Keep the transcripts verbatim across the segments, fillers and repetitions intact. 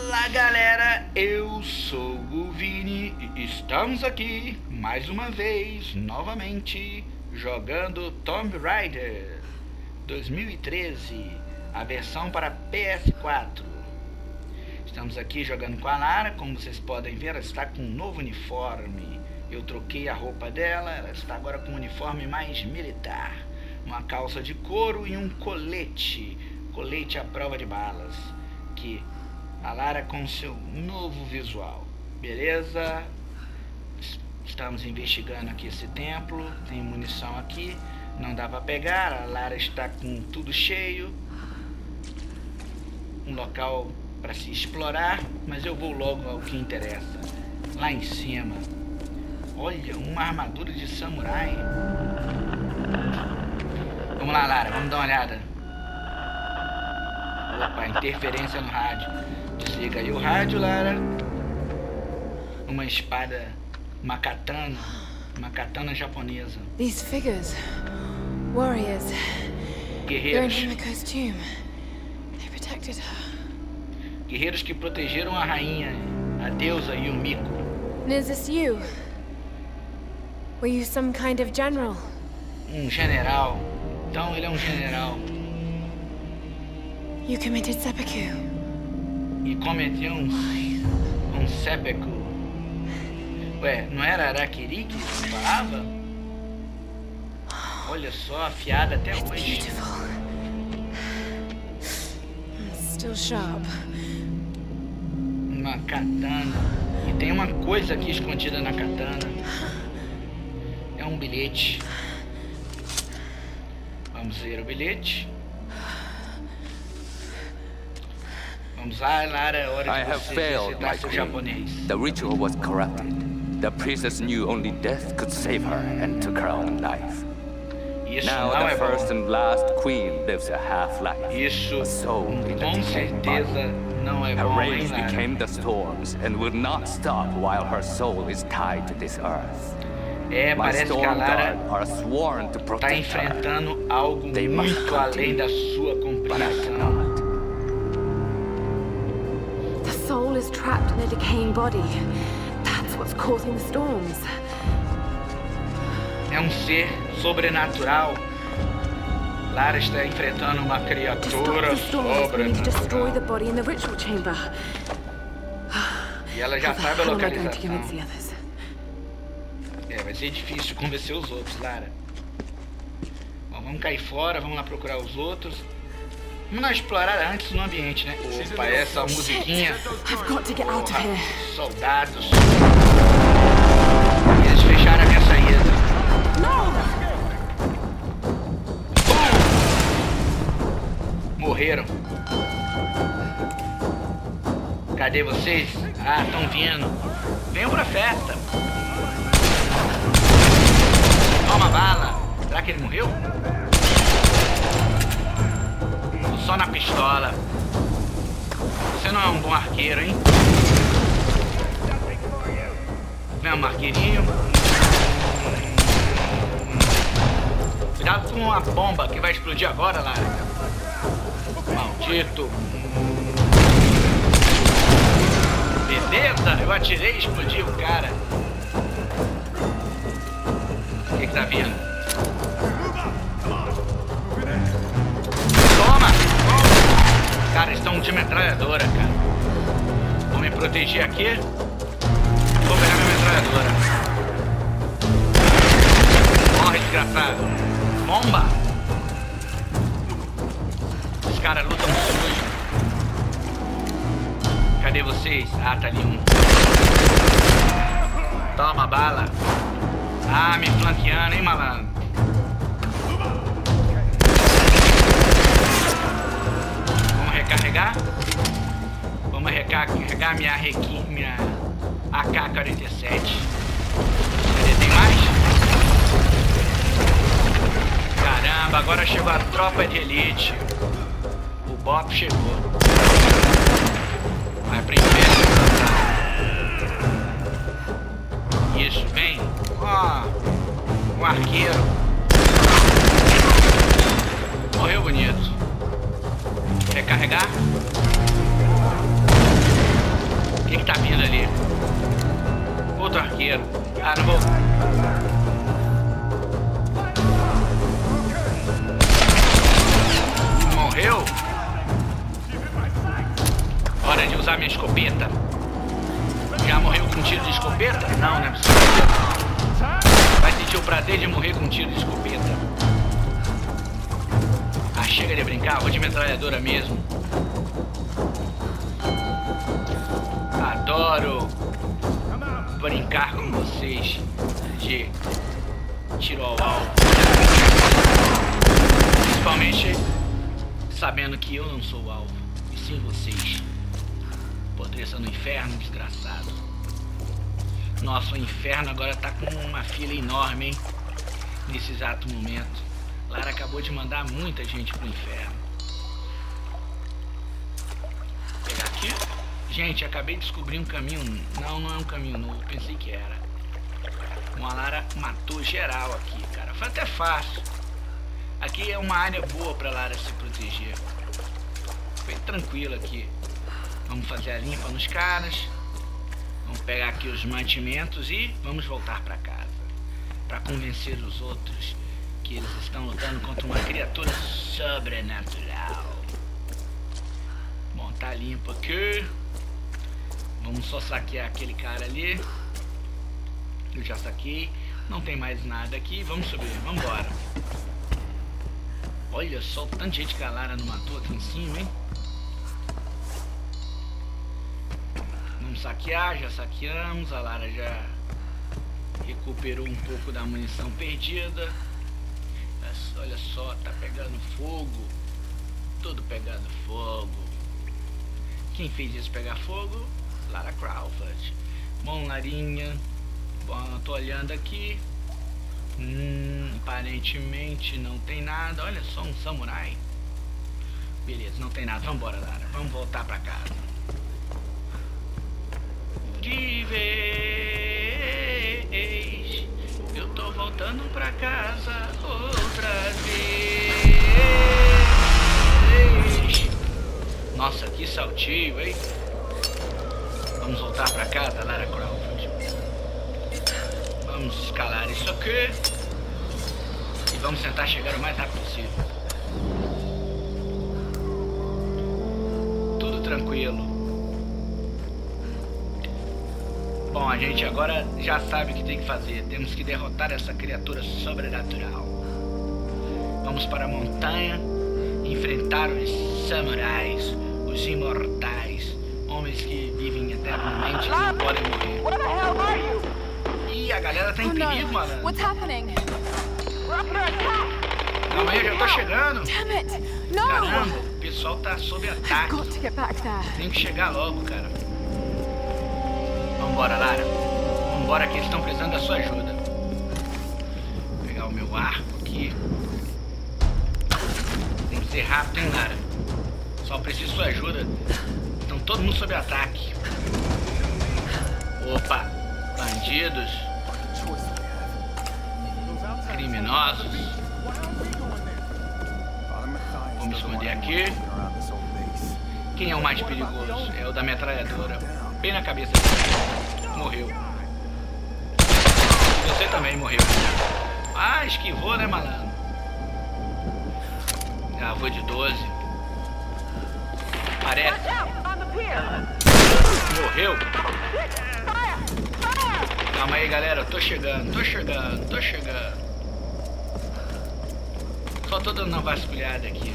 Fala galera, eu sou o Vini e estamos aqui mais uma vez, novamente, jogando Tomb Raider dois mil e treze, a versão para P S quatro. Estamos aqui jogando com a Lara, como vocês podem ver, ela está com um novo uniforme. Eu troquei a roupa dela, ela está agora com um uniforme mais militar. Uma calça de couro e um colete, colete à prova de balas. Aqui, a Lara com seu novo visual, beleza? Estamos investigando aqui esse templo, tem munição aqui, não dá para pegar, a Lara está com tudo cheio. Um local para se explorar, mas eu vou logo ao que interessa. Lá em cima, olha, uma armadura de samurai. Vamos lá, Lara, vamos dar uma olhada. Opa, interferência no rádio. Desliga aí o rádio, Lara. Uma espada, uma katana, uma katana japonesa. These figures, warriors, they're in Guerreiros, Himiko's tomb. They protected her. guerreiros que protegeram a rainha, a deusa Yumiko. And is this you? Were you some kind of general? Um general. Então ele é um general. You committed seppuku. E cometeu um, um seppuku. Ué, não era Harakiri que se falava? Olha só, afiada até It's hoje. beautiful. It's still sharp. Uma katana. E tem uma coisa aqui escondida na katana. É um bilhete. Vamos ler o bilhete. Vamos lá, Lara, é hora I de have você failed, exercitar my seu queen. japonês. The ritual was corrupted. The priestess knew only death could save her and took her own life. Isso Now não the é first bom. and last queen lives a half-life. Isso A soul in a com decayed certeza body. não é Her bom, hein, rage Lara? became the storms and would not stop while her soul is tied to this earth. É, My parece que a storm Lara guard are sworn to está protect her, enfrentando algo They must muito além continue, da sua but I compreensão. cannot. The soul is trapped in a decaying body. That's what's causing the storms. É um ser sobrenatural. Lara está enfrentando uma To stop criatura the storms, we need to destroy the sobrenatural. body in the ritual chamber. E ela já How the sabe a hell am I going to localização. convince the others? É, vai ser difícil convencer os outros, Lara. Bom, vamos cair fora, vamos lá procurar os outros. Vamos lá explorar antes no ambiente, né? Opa, essa musiquinha. I've got to get out of Porra, here. soldados. Eles fecharam a minha saída. Morreram. Cadê vocês? Ah, estão vindo. Venham pra festa. Toma bala. Será que ele morreu? Tô só na pistola. Você não é um bom arqueiro, hein? Vem um arqueirinho. Cuidado com a bomba que vai explodir agora, Lara. Maldito. Beleza, eu atirei e explodi o cara. O que que tá vindo? Toma! Cara, estão de metralhadora, cara. Vou me proteger aqui. Vou pegar minha metralhadora. Morre, desgraçado. Bomba! Os caras lutam sujo. Cadê vocês? Ah, tá ali um. Toma bala. Ah, me flanqueando, hein, malandro? Vamos recarregar? Vamos recarregar minha requi, minha A K quarenta e sete. Cadê? Tem mais? Caramba, agora chegou a tropa de elite. O Bop chegou. Vai primeiro. Isso, vem. Ó, um arqueiro. Morreu bonito. Recarregar. tá vindo ali. Outro arqueiro. Ah, não vou. Morreu? Hora de usar minha escopeta. Já morreu com um tiro de escopeta? Não, não é possível. Vai sentir o prazer de morrer com um tiro de escopeta. Ah, chega de brincar, vou de metralhadora mesmo. Adoro brincar com vocês de tiro ao alvo. Principalmente sabendo que eu não sou o alvo, e sim vocês. Apodreça no inferno, desgraçado. Nossa, o inferno agora tá com uma fila enorme, hein? Nesse exato momento. Lara acabou de mandar muita gente pro inferno. Vou pegar aqui. Gente, acabei de descobrir um caminho. Não, não é um caminho novo, pensei que era. Uma Lara matou geral aqui, cara. Foi até fácil. Aqui é uma área boa pra Lara se proteger. Foi tranquilo aqui. Vamos fazer a limpa nos caras. Vamos pegar aqui os mantimentos e vamos voltar pra casa. Pra convencer os outros que eles estão lutando contra uma criatura sobrenatural. Bom, tá limpo aqui. Vamos só saquear aquele cara ali. Eu já saquei. Não tem mais nada aqui. Vamos subir, vamos embora. Olha só o tanto de gente que a Lara não matou aqui em cima, hein? Vamos saquear, já saqueamos. A Lara já recuperou um pouco da munição perdida. Olha só, tá pegando fogo. Tudo pegando fogo. Quem fez isso pegar fogo? Lara Crawford. Bom, Larinha. Bom, tô olhando aqui. Hum, aparentemente não tem nada. Olha só, um samurai. Beleza, não tem nada. Vambora, Lara. Vamos voltar pra casa. De vez eu tô voltando pra casa outra vez. Nossa, que saltinho, hein? Vamos voltar pra casa, Lara Crawford. Vamos escalar isso aqui. E vamos tentar chegar o mais rápido possível. Tudo tranquilo. Bom, a gente agora já sabe o que tem que fazer. Temos que derrotar essa criatura sobrenatural. Vamos para a montanha e enfrentar os samurais, os imortais, homens que vivem eternamente e não podem morrer. Ih, a galera tá em perigo, malandro. What's happening? Calma aí, eu já tô chegando. Damn it! No! Caramba, o pessoal tá sob ataque. Got to get back there. Tem que chegar logo, cara. Vambora, Lara. Vambora que eles estão precisando da sua ajuda. Vou pegar o meu arco aqui. Tem que ser rápido, hein, Lara? Só preciso de sua ajuda. Estão todo mundo sob ataque. Opa! Bandidos. Criminosos. Vamos esconder aqui. Quem é o mais perigoso? É o da metralhadora. Bem na cabeça dele. Morreu. E você também morreu. Ah, esquivou, né, malandro? Ah, vou de doze. Parece. Morreu. Calma aí, galera. Eu tô chegando, tô chegando, tô chegando. Só tô dando uma vasculhada aqui.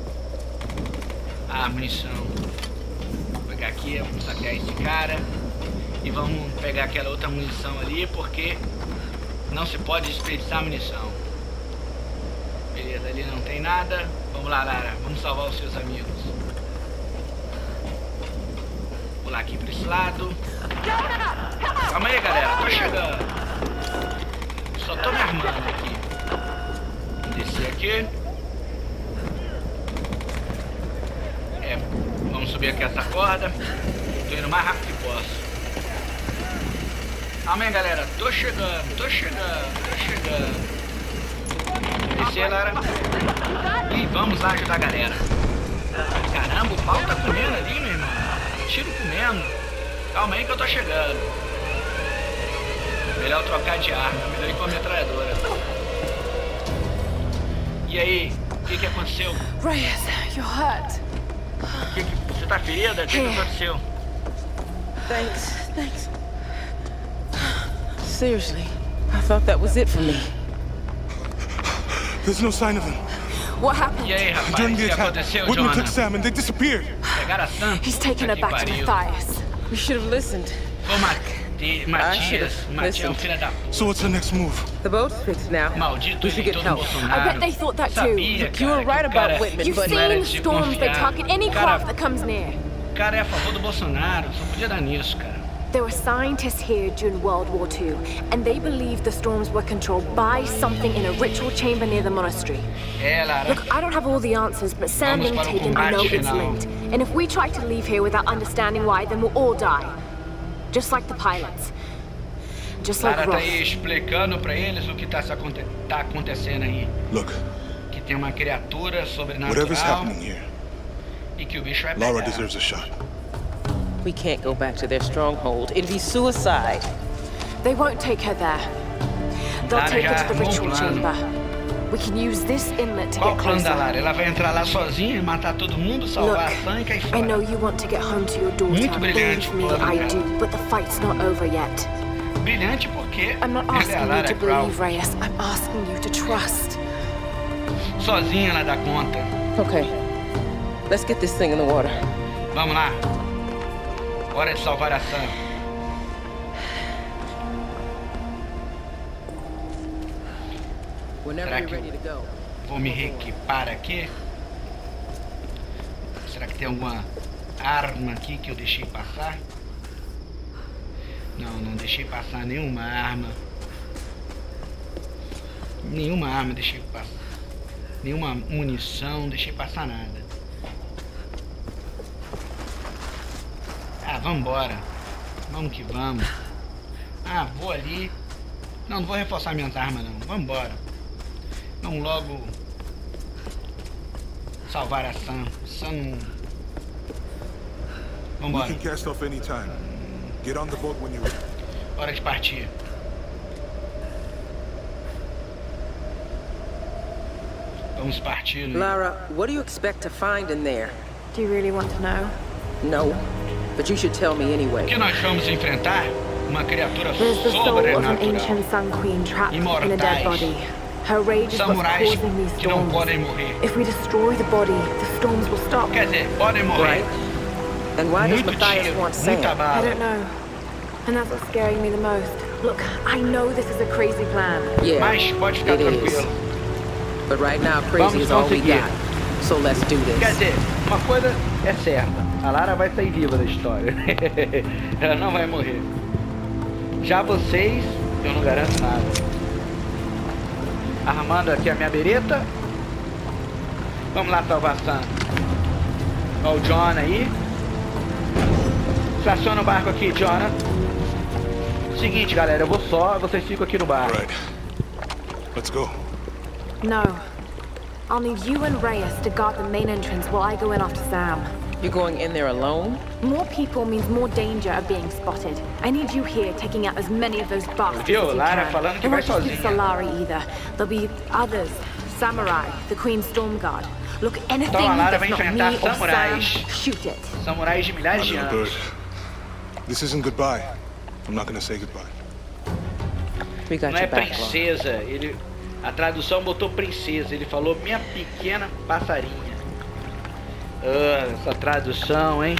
Ah, munição. Vou pegar aqui, vamos saquear esse cara. E vamos pegar aquela outra munição ali, porque não se pode desperdiçar munição. Beleza, ali não tem nada. Vamos lá, Lara, vamos salvar os seus amigos. Vou pular aqui pra esse lado. Calma aí, galera, tô chegando. Só tô me armando aqui. Vamos descer aqui. É, vamos subir aqui essa corda. Tô indo o mais rápido que posso. Calma aí, galera, tô chegando, tô chegando, tô chegando. Vamos descer, Lara. E vamos lá ajudar a galera. Caramba, o pau tá comendo ali, meu irmão. Tiro comendo. Calma aí que eu tô chegando. Melhor trocar de arma, melhor ir com a metralhadora. E aí, o que que aconteceu? Reyes, you're hurt. Que que, você tá ferida? O que que aconteceu? Thanks, thanks. Seriously, I thought that was it for me. There's no sign of him. What happened? E aí, rapaz, During o the que attack, aconteceu, Whitman Jonah? took Sam and they disappeared. Pegaram a Sam? He's taken her Puta back que to pariu. Matthias. We should have listened. Ô, Mati- I Matias, should've Matias é um listened. filho da... So what's the next move? The boat's fixed now. Maldito We should get eleitor do help. Bolsonaro. I bet they thought that too. Sabia, You cara, were que right o cara about Whitman, You've but seen não era in de se storms they confiar. target any O cara- craft that comes near. O cara é a favor do Bolsonaro, só podia dar nisso, cara. There were scientists here during World War Two, and they believed the storms were controlled by something in a ritual chamber near the monastery. É, Lara. Look, I don't have all the answers, but Sam Vamos para o Taken, I know combate it's final. linked. And if we try to leave here without understanding why, then we'll all die. Just like the pilots. Just like Lara tá Ross. aí explicando pra eles o que tá, se aconte- tá acontecendo aí. Look, Que tem uma criatura whatever's sobrenatural happening here, e que o bicho vai Lara pegar. deserves a shot. we can't go back to their stronghold. It'd be suicide. They won't take her there. They'll Lara take her já to the armou um ritual plano. chamber. We can use this inlet to Qual o get plano da closer. Lara? Ela vai entrar lá sozinha, matar todo mundo, salvar a Sam e cair Look, fora. I know you want to get home to your daughter. Muito brilhante, Believe me, plano, I cara. do. But the fight's not over yet. Brilhante porque I'm not ela é a asking you Lara to Croft. believe, Reyes. I'm asking you to trust. Sozinha ela dá conta. Okay, let's get this thing in the water. Vamos lá. Hora de salvar a Sam. Whenever Será you're que ready to go. Vou me reequipar aqui. Será que tem alguma arma aqui que eu deixei passar? Não, não deixei passar nenhuma arma. Nenhuma arma deixei passar. Nenhuma munição, deixei passar nada. Ah, vamos embora. Vamos que vamos. Ah, vou ali. Não, não vou reforçar minhas armas não. Vamos embora. Vamos logo salvar a Sam. Sam não... We Vambora. can cast off any time. Get on the boat when you're ready. Hora de partir. Vamos partir. Né? Lara, what do you expect to find in there? Do you really want to know? No, but you should tell me O anyway. que nós vamos enfrentar? Uma criatura There's the soul of an sobrenatural. ancient Sun Queen trapped in a Imortais. dead body. Her rage is what's Samurais causing these que não storms. podem morrer. If we destroy the body, the storms will stop. Quer dizer, podem morrer. Right? And why does Muito Matthias tiro, want Sam? muita I bala. don't know. And that's what's scaring me the most. Look, I know this is a crazy plan. Yeah, Mas pode ficar it is. tranquilo. But right now, crazy Vamos is all we conseguir. got. So let's do Quer this. dizer, uma coisa é certa. A Lara vai sair viva da história. Ela não vai morrer. Já vocês, eu não garanto nada. Armando aqui a minha bereta. Vamos lá salvar a Sam. Olha o John aí. Estaciona o barco aqui, Jonah. Seguinte, galera, eu vou só, vocês ficam aqui no barco. Right. Let's go. No. I'll need you and Reyes to guard the main entrance while I go in after Sam. You're going in there alone? More people means more danger of being spotted. I need you here taking out as many of those bastards Viu? as you Lara can. falando que It vai won't just be sozinha. Solari either. There'll be others. Samurai, the Queen's Storm Guard. Look, anything Então a Lara that's vai not enfrentar me or Sam, samurais. shoot it. Samurais de milhares My de little bird. anos. This isn't goodbye. I'm not gonna say goodbye. We got Não é your back, Lara. princesa, ele... A tradução botou princesa, ele falou minha pequena passarinha. Ah, essa tradução, hein?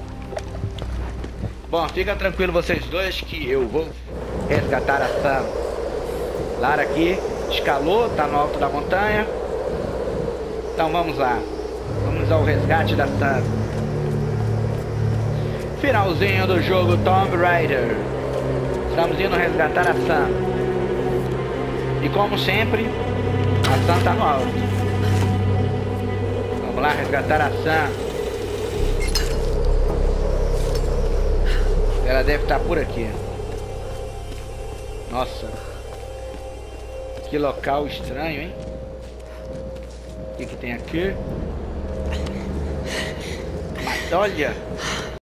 Bom, fica tranquilo vocês dois que eu vou resgatar a Sam. Lara aqui, escalou, tá no alto da montanha. Então vamos lá. Vamos ao resgate da Sam. Finalzinho do jogo Tomb Raider. Estamos indo resgatar a Sam. E como sempre, a Sam tá no alto. Vamos lá resgatar a Sam. Ela deve estar por aqui. Nossa. Que local estranho, hein? O que que tem aqui? Mas olha,